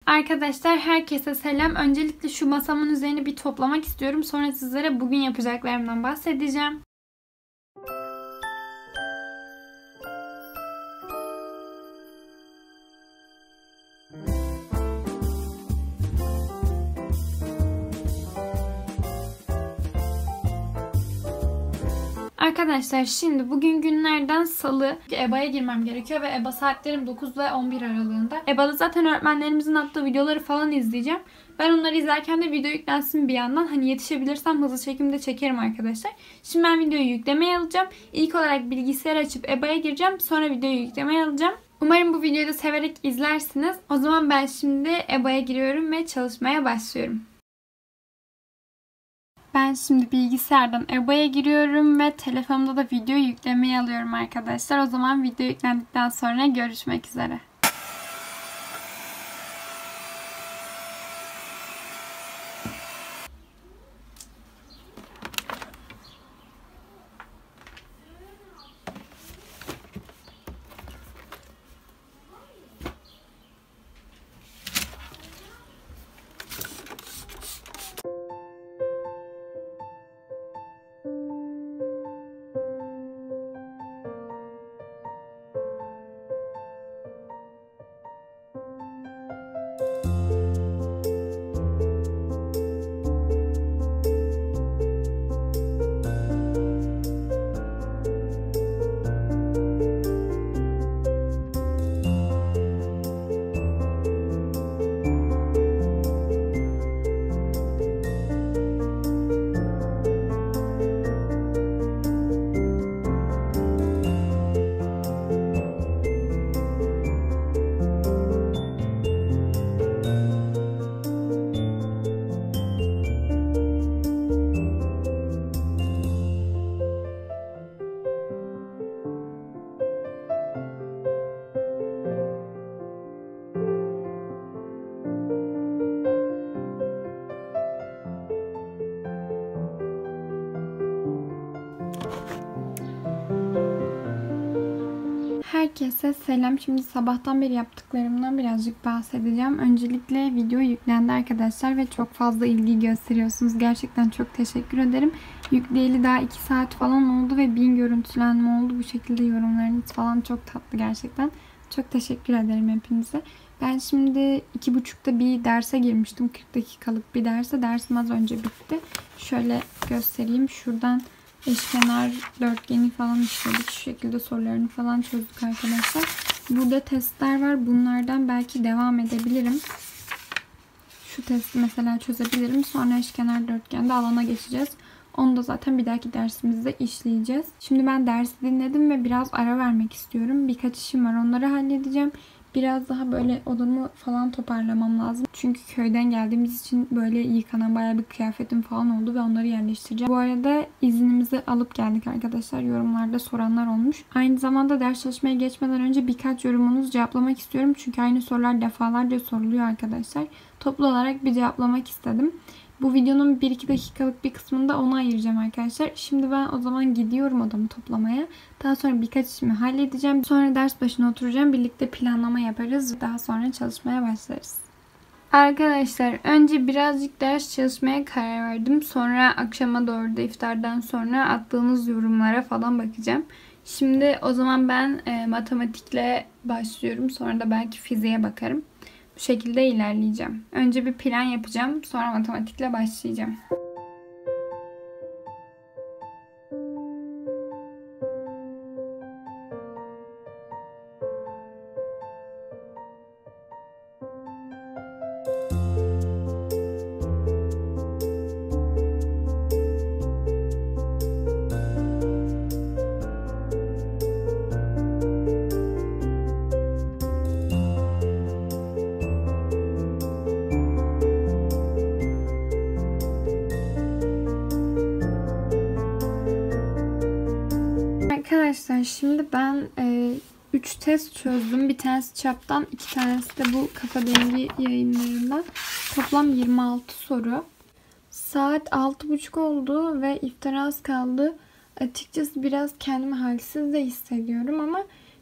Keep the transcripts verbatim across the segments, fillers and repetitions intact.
Arkadaşlar herkese selam. Öncelikle şu masamın üzerini bir toplamak istiyorum. Sonra sizlere bugün yapacaklarımdan bahsedeceğim. Arkadaşlar şimdi bugün günlerden salı. E B A'ya girmem gerekiyor ve E B A saatlerim dokuz ve on bir aralığında. E B A'da zaten öğretmenlerimizin attığı videoları falan izleyeceğim. Ben onları izlerken de video yüklensin bir yandan. Hani yetişebilirsem hızlı çekimde çekerim arkadaşlar. Şimdi ben videoyu yüklemeye alacağım. İlk olarak bilgisayar açıp E B A'ya gireceğim. Sonra videoyu yüklemeye alacağım. Umarım bu videoyu da severek izlersiniz. O zaman ben şimdi E B A'ya giriyorum ve çalışmaya başlıyorum. Ben şimdi bilgisayardan E B A'ya giriyorum ve telefonumda da video yüklemeye alıyorum arkadaşlar. O zaman video yüklendikten sonra görüşmek üzere. Herkese selam. Şimdi sabahtan beri yaptıklarımdan birazcık bahsedeceğim. Öncelikle video yüklendi arkadaşlar ve çok fazla ilgi gösteriyorsunuz. Gerçekten çok teşekkür ederim. Yükleyeli daha iki saat falan oldu ve bin görüntülenme oldu. Bu şekilde yorumlarınız falan çok tatlı gerçekten. Çok teşekkür ederim hepinize. Ben şimdi iki buçukta bir derse girmiştim. kırk dakikalık bir derse. Dersim az önce bitti. Şöyle göstereyim. Şuradan eşkenar dörtgeni falan işledik. Şu şekilde sorularını falan çözdük arkadaşlar. Burada testler var. Bunlardan belki devam edebilirim. Şu testi mesela çözebilirim. Sonra eşkenar dörtgende alana geçeceğiz. Onu da zaten bir dahaki dersimizde işleyeceğiz. Şimdi ben dersi dinledim ve biraz ara vermek istiyorum. Birkaç işim var. Onları halledeceğim. Biraz daha böyle odamı falan toparlamam lazım. Çünkü köyden geldiğimiz için böyle yıkanan bayağı bir kıyafetim falan oldu ve onları yerleştireceğim. Bu arada iznimizi alıp geldik arkadaşlar. Yorumlarda soranlar olmuş. Aynı zamanda ders çalışmaya geçmeden önce birkaç yorumunuzu cevaplamak istiyorum. Çünkü aynı sorular defalarca soruluyor arkadaşlar. Toplu olarak bir cevaplamak istedim. Bu videonun bir iki dakikalık bir kısmını da ona ayıracağım arkadaşlar. Şimdi ben o zaman gidiyorum odamı toplamaya. Daha sonra birkaç işimi halledeceğim. Sonra ders başına oturacağım. Birlikte planlama yaparız. Daha sonra çalışmaya başlarız. Arkadaşlar önce birazcık ders çalışmaya karar verdim. Sonra akşama doğru da iftardan sonra attığınız yorumlara falan bakacağım. Şimdi o zaman ben e, matematikle başlıyorum. Sonra da belki fiziğe bakarım. Bu şekilde ilerleyeceğim. Önce bir plan yapacağım. Sonra matematikle başlayacağım. Arkadaşlar şimdi ben üç e, test çözdüm. Bir tanesi çaptan, iki tanesi de bu Kafa Dengi yayınlarından. Toplam yirmi altı soru. Saat altı buçuk oldu ve iftara az kaldı. Açıkçası biraz kendimi halsiz de hissediyorum ama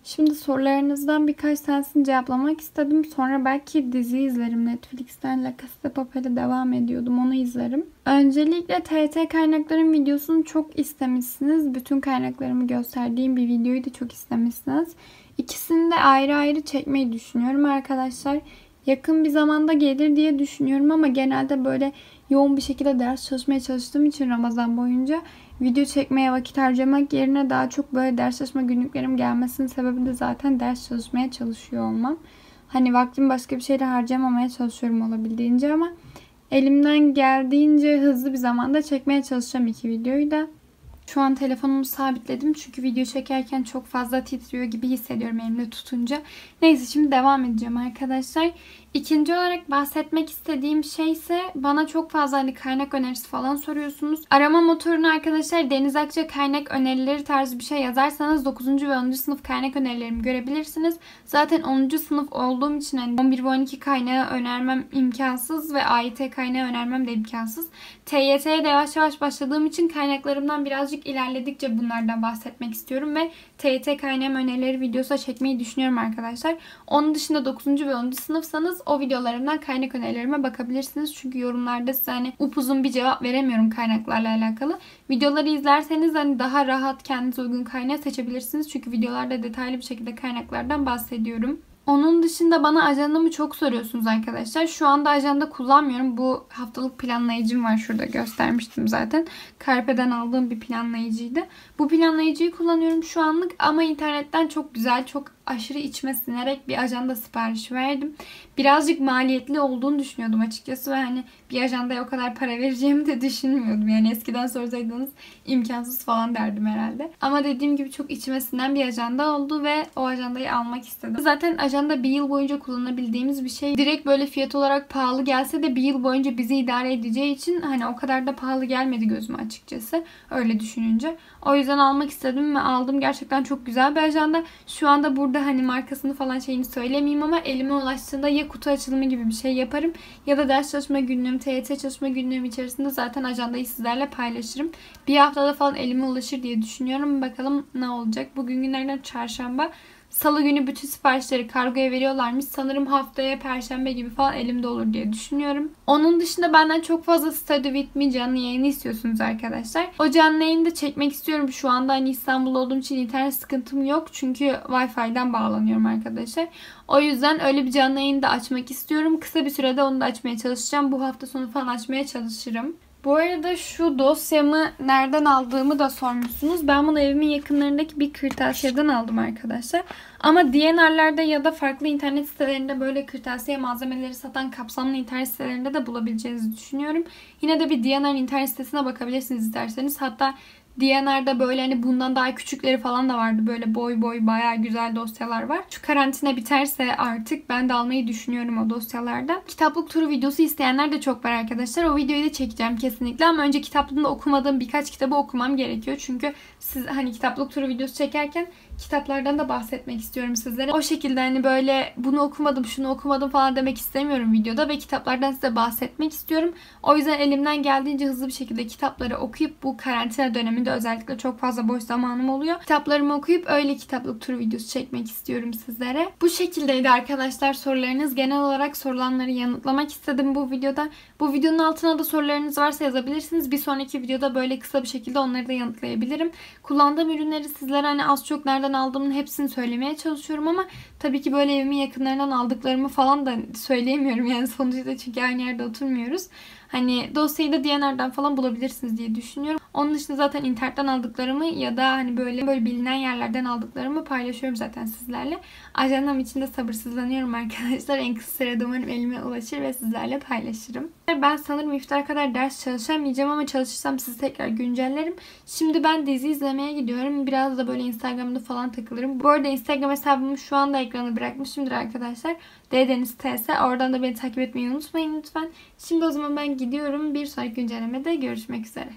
Şimdi sorularınızdan birkaç tanesini cevaplamak istedim. Sonra belki dizi izlerim. Netflix'ten La Casa de Papel'e devam ediyordum. Onu izlerim. Öncelikle T Y T kaynakların videosunu çok istemişsiniz. Bütün kaynaklarımı gösterdiğim bir videoyu da çok istemişsiniz. İkisini de ayrı ayrı çekmeyi düşünüyorum arkadaşlar. Yakın bir zamanda gelir diye düşünüyorum ama genelde böyle yoğun bir şekilde ders çalışmaya çalıştığım için Ramazan boyunca video çekmeye vakit harcamak yerine daha çok böyle ders çalışma günlüklerim gelmesinin sebebi de zaten ders çalışmaya çalışıyor olmam. Hani vaktimi başka bir şeyle harcamamaya çalışıyorum olabildiğince ama elimden geldiğince hızlı bir zamanda çekmeye çalışacağım iki videoyu da. Şu an telefonumu sabitledim çünkü video çekerken çok fazla titriyor gibi hissediyorum elimde tutunca. Neyse şimdi devam edeceğim arkadaşlar. İkinci olarak bahsetmek istediğim şey ise bana çok fazla hani kaynak önerisi falan soruyorsunuz. Arama motoruna arkadaşlar Deniz Akça kaynak önerileri tarzı bir şey yazarsanız dokuzuncu ve onuncu sınıf kaynak önerilerimi görebilirsiniz. Zaten onuncu sınıf olduğum için hani on bir ve on iki kaynağı önermem imkansız ve A Y T kaynağı önermem de imkansız. T Y T'ye de yavaş yavaş başladığım için kaynaklarımdan birazcık ilerledikçe bunlardan bahsetmek istiyorum ve T Y T kaynağım önerileri videosu çekmeyi düşünüyorum arkadaşlar. Onun dışında dokuzuncu ve onuncu sınıfsanız o videolarımdan kaynak önerilerime bakabilirsiniz. Çünkü yorumlarda size hani upuzun bir cevap veremiyorum kaynaklarla alakalı. Videoları izlerseniz hani daha rahat kendinize uygun kaynağı seçebilirsiniz. Çünkü videolarda detaylı bir şekilde kaynaklardan bahsediyorum. Onun dışında bana ajandamı çok soruyorsunuz arkadaşlar. Şu anda ajanda kullanmıyorum. Bu haftalık planlayıcım var. Şurada göstermiştim zaten. Carpe'den aldığım bir planlayıcıydı. Bu planlayıcıyı kullanıyorum şu anlık ama internetten çok güzel, çok aşırı içime sinerek bir ajanda siparişi verdim. Birazcık maliyetli olduğunu düşünüyordum açıkçası ve hani bir ajandaya o kadar para vereceğimi de düşünmüyordum. Yani eskiden sorsaydınız imkansız falan derdim herhalde. Ama dediğim gibi çok içime sinen bir ajanda oldu ve o ajandayı almak istedim. Zaten ajanda bir yıl boyunca kullanabildiğimiz bir şey. Direkt böyle fiyat olarak pahalı gelse de bir yıl boyunca bizi idare edeceği için hani o kadar da pahalı gelmedi gözüme açıkçası. Öyle düşününce. O yüzden almak istedim ve aldım. Gerçekten çok güzel bir ajanda. Şu anda burada hani markasını falan şeyini söylemeyeyim ama elime ulaştığında ya kutu açılımı gibi bir şey yaparım ya da ders çalışma günlüğüm, T Y T çalışma günlüğüm içerisinde zaten ajandayı sizlerle paylaşırım. Bir haftada falan elime ulaşır diye düşünüyorum. Bakalım ne olacak. Bugün günlerden çarşamba. Salı günü bütün siparişleri kargoya veriyorlarmış. Sanırım haftaya perşembe gibi falan elimde olur diye düşünüyorum. Onun dışında benden çok fazla Study With Me canlı yayını istiyorsunuz arkadaşlar. O canlı yayını da çekmek istiyorum. Şu anda hani İstanbul'da olduğum için internet sıkıntım yok. Çünkü Wi-Fi'den bağlanıyorum arkadaşlar. O yüzden öyle bir canlı yayını da açmak istiyorum. Kısa bir sürede onu da açmaya çalışacağım. Bu hafta sonu falan açmaya çalışırım. Bu arada şu dosyamı nereden aldığımı da sormuşsunuz. Ben bunu evimin yakınlarındaki bir kırtasiyeden aldım arkadaşlar. Ama D N R'lerde ya da farklı internet sitelerinde böyle kırtasiye malzemeleri satan kapsamlı internet sitelerinde de bulabileceğinizi düşünüyorum. Yine de bir D N R internet sitesine bakabilirsiniz isterseniz. Hatta D N R'da böyle hani bundan daha küçükleri falan da vardı. Böyle boy boy bayağı güzel dosyalar var. Şu karantina biterse artık ben de almayı düşünüyorum o dosyalardan. Kitaplık turu videosu isteyenler de çok var arkadaşlar. O videoyu da çekeceğim kesinlikle ama önce kitaplığında okumadığım birkaç kitabı okumam gerekiyor. Çünkü siz hani kitaplık turu videosu çekerken kitaplardan da bahsetmek istiyorum sizlere. O şekilde hani böyle bunu okumadım, şunu okumadım falan demek istemiyorum videoda ve kitaplardan size bahsetmek istiyorum. O yüzden elimden geldiğince hızlı bir şekilde kitapları okuyup bu karantina döneminde özellikle çok fazla boş zamanım oluyor. Kitaplarımı okuyup öyle kitaplık turu videosu çekmek istiyorum sizlere. Bu şekildeydi arkadaşlar sorularınız. Genel olarak sorulanları yanıtlamak istedim bu videoda. Bu videonun altına da sorularınız varsa yazabilirsiniz. Bir sonraki videoda böyle kısa bir şekilde onları da yanıtlayabilirim. Kullandığım ürünleri sizlere hani az çok nereden aldığımın hepsini söylemeye çalışıyorum ama tabii ki böyle evimin yakınlarından aldıklarımı falan da söyleyemiyorum yani sonuçta çünkü aynı yerde oturmuyoruz. Hani dosyayı da D N R'den falan bulabilirsiniz diye düşünüyorum. Onun dışında zaten internetten aldıklarımı ya da hani böyle böyle bilinen yerlerden aldıklarımı paylaşıyorum zaten sizlerle. Ajandam için de sabırsızlanıyorum arkadaşlar. En kısa sürede umarım elime ulaşır ve sizlerle paylaşırım. Ben sanırım iftar kadar ders çalışamayacağım ama çalışırsam sizi tekrar güncellerim. Şimdi ben dizi izlemeye gidiyorum. Biraz da böyle Instagram'da falan takılırım. Bu arada Instagram hesabımı şu anda ekrana bırakmışımdır arkadaşlar. D Deniz T S. Oradan da beni takip etmeyi unutmayın lütfen. Şimdi o zaman ben gidiyorum. Bir sonraki güncellemede görüşmek üzere.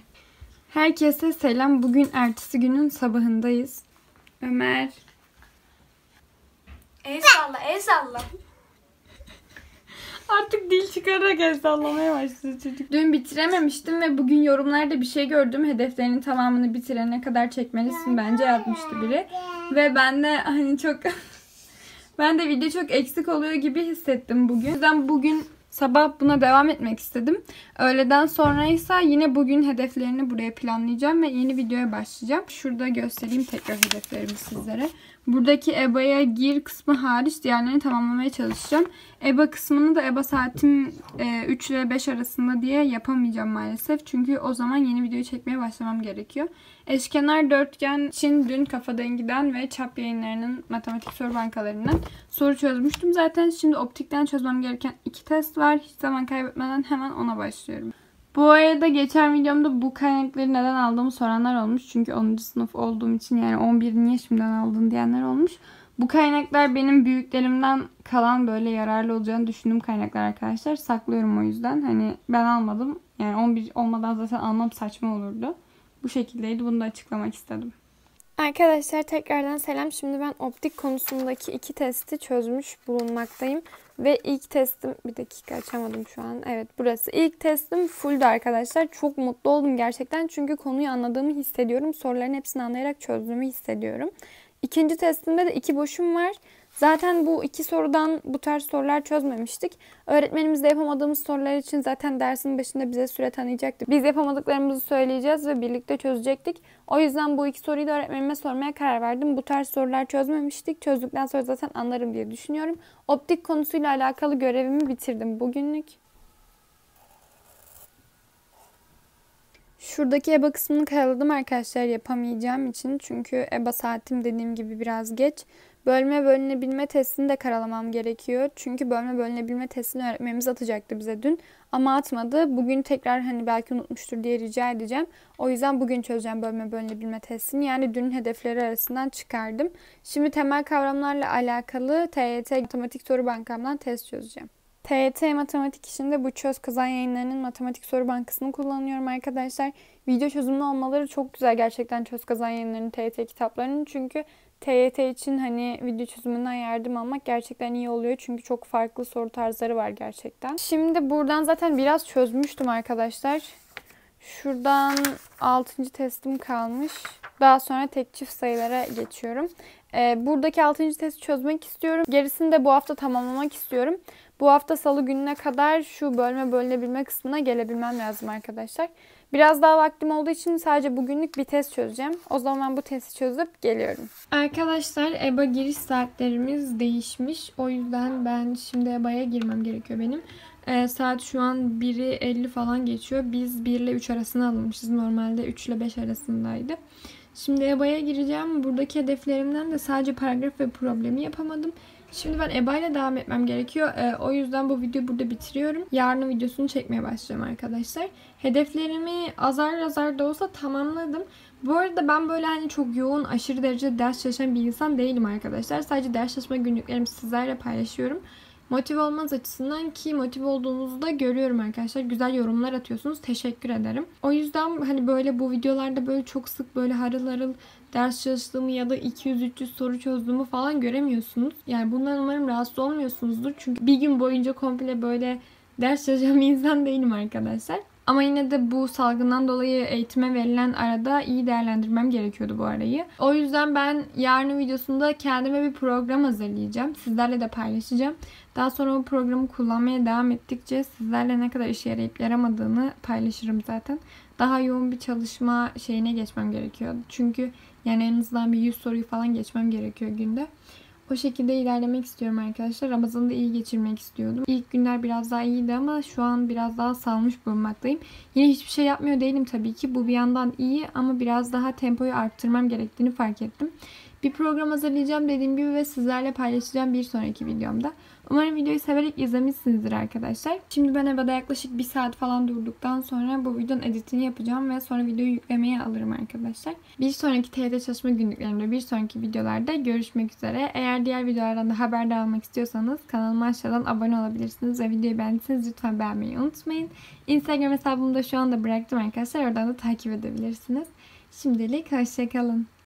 Herkese selam. Bugün ertesi günün sabahındayız. Ömer. El salla, el salla. Artık dil çıkararak el sallamaya başladı çocuk. Dün bitirememiştim ve bugün yorumlarda bir şey gördüm. Hedeflerinin tamamını bitirene kadar çekmelisin bence yazmıştı biri. Ve ben de hani çok... ben de video çok eksik oluyor gibi hissettim bugün. O yüzden bugün sabah buna devam etmek istedim. Öğleden sonraysa yine bugün hedeflerini buraya planlayacağım ve yeni videoya başlayacağım. Şurada göstereyim tekrar hedeflerimi sizlere. Buradaki E B A'ya gir kısmı hariç diğerlerini tamamlamaya çalışacağım. E B A kısmını da E B A saatim üç ile beş arasında diye yapamayacağım maalesef. Çünkü o zaman yeni videoyu çekmeye başlamam gerekiyor. Eşkenar dörtgen için dün Kafa Dengi'den ve Çap Yayınları'nın matematik soru bankalarından soru çözmüştüm. Zaten şimdi optikten çözmem gereken iki test var. Hiç zaman kaybetmeden hemen ona başlıyorum. Bu arada geçen videomda bu kaynakları neden aldığımı soranlar olmuş. Çünkü onuncu sınıf olduğum için yani on bir niye şimdiden aldın diyenler olmuş. Bu kaynaklar benim büyüklerimden kalan böyle yararlı olacağını düşündüğüm kaynaklar arkadaşlar. Saklıyorum o yüzden. Hani ben almadım. Yani on bir olmadan zaten almam saçma olurdu. Bu şekildeydi. Bunu da açıklamak istedim. Arkadaşlar tekrardan selam. Şimdi ben optik konusundaki iki testi çözmüş bulunmaktayım. Ve ilk testim, bir dakika açamadım şu an. Evet burası. İlk testim fulldü arkadaşlar. Çok mutlu oldum gerçekten. Çünkü konuyu anladığımı hissediyorum. Soruların hepsini anlayarak çözdüğümü hissediyorum. İkinci testimde de iki boşum var. Zaten bu iki sorudan bu tarz sorular çözmemiştik. Öğretmenimiz de yapamadığımız sorular için zaten dersin başında bize süre tanıyacaktı. Biz yapamadıklarımızı söyleyeceğiz ve birlikte çözecektik. O yüzden bu iki soruyu da öğretmenime sormaya karar verdim. Bu tarz sorular çözmemiştik. Çözdükten sonra zaten anlarım diye düşünüyorum. Optik konusuyla alakalı görevimi bitirdim bugünlük. Şuradaki E B A kısmını karaladım arkadaşlar yapamayacağım için. Çünkü E B A saatim dediğim gibi biraz geç. Bölme bölünebilme testini de karalamam gerekiyor. Çünkü bölme bölünebilme testini öğretmenimiz atacaktı bize dün. Ama atmadı. Bugün tekrar hani belki unutmuştur diye rica edeceğim. O yüzden bugün çözeceğim bölme bölünebilme testini. Yani dünün hedefleri arasından çıkardım. Şimdi temel kavramlarla alakalı T Y T matematik soru bankamdan test çözeceğim. T Y T matematik işinde bu Çöz Kazan Yayınları'nın matematik soru bankasını kullanıyorum arkadaşlar. Video çözümlü olmaları çok güzel gerçekten Çöz Kazan Yayınları'nın T Y T kitaplarının. Çünkü T Y T için hani video çözümünden yardım almak gerçekten iyi oluyor. Çünkü çok farklı soru tarzları var gerçekten. Şimdi buradan zaten biraz çözmüştüm arkadaşlar. Şuradan altıncı testim kalmış. Daha sonra tek çift sayılara geçiyorum. Ee, buradaki altıncı testi çözmek istiyorum. Gerisini de bu hafta tamamlamak istiyorum. Bu hafta salı gününe kadar şu bölme bölünebilme kısmına gelebilmem lazım arkadaşlar. Biraz daha vaktim olduğu için sadece bugünlük bir test çözeceğim. O zaman bu testi çözüp geliyorum. Arkadaşlar E B A giriş saatlerimiz değişmiş. O yüzden ben şimdi E B A'ya girmem gerekiyor benim. E, saat şu an biri elli falan geçiyor. Biz bir ile üç arasına alınmışız. Normalde üç ile beş arasındaydı. Şimdi E B A'ya gireceğim. Buradaki hedeflerimden de sadece paragraf ve problemi yapamadım. Şimdi ben E B A ile devam etmem gerekiyor. E, o yüzden bu videoyu burada bitiriyorum. Yarın videosunu çekmeye başlayacağım arkadaşlar. Hedeflerimi azar azar da olsa tamamladım. Bu arada ben böyle hani çok yoğun, aşırı derecede ders çalışan bir insan değilim arkadaşlar. Sadece ders çalışma günlüklerimi sizlerle paylaşıyorum. Motive olmanız açısından ki motive olduğunuzu da görüyorum arkadaşlar. Güzel yorumlar atıyorsunuz. Teşekkür ederim. O yüzden hani böyle bu videolarda böyle çok sık böyle harıl harıl ders çalıştığımı ya da iki yüz üç yüz soru çözdüğümü falan göremiyorsunuz. Yani bundan umarım rahatsız olmuyorsunuzdur. Çünkü bir gün boyunca komple böyle ders çalışan bir insan değilim arkadaşlar. Ama yine de bu salgından dolayı eğitime verilen arada iyi değerlendirmem gerekiyordu bu arayı. O yüzden ben yarın videosunda kendime bir program hazırlayacağım. Sizlerle de paylaşacağım. Daha sonra o programı kullanmaya devam ettikçe sizlerle ne kadar işe yarayıp yaramadığını paylaşırım zaten. Daha yoğun bir çalışma şeyine geçmem gerekiyor. Çünkü yani en azından bir yüz soruyu falan geçmem gerekiyor günde. O şekilde ilerlemek istiyorum arkadaşlar. Ramazan'ı da iyi geçirmek istiyordum. İlk günler biraz daha iyiydi ama şu an biraz daha salmış bulunmaktayım. Yine hiçbir şey yapmıyor değilim tabii ki. Bu bir yandan iyi ama biraz daha tempoyu arttırmam gerektiğini fark ettim. Bir program hazırlayacağım dediğim gibi ve sizlerle paylaşacağım bir sonraki videomda. Umarım videoyu severek izlemişsinizdir arkadaşlar. Şimdi ben evde yaklaşık bir saat falan durduktan sonra bu videonun editini yapacağım ve sonra videoyu yüklemeye alırım arkadaşlar. Bir sonraki T Y T çalışma günlüklerimde bir sonraki videolarda görüşmek üzere. Eğer diğer videolardan da haberdar olmak istiyorsanız kanalıma aşağıdan abone olabilirsiniz ve videoyu beğendiyseniz lütfen beğenmeyi unutmayın. Instagram hesabımı da şu anda bıraktım arkadaşlar. Oradan da takip edebilirsiniz. Şimdilik hoşçakalın.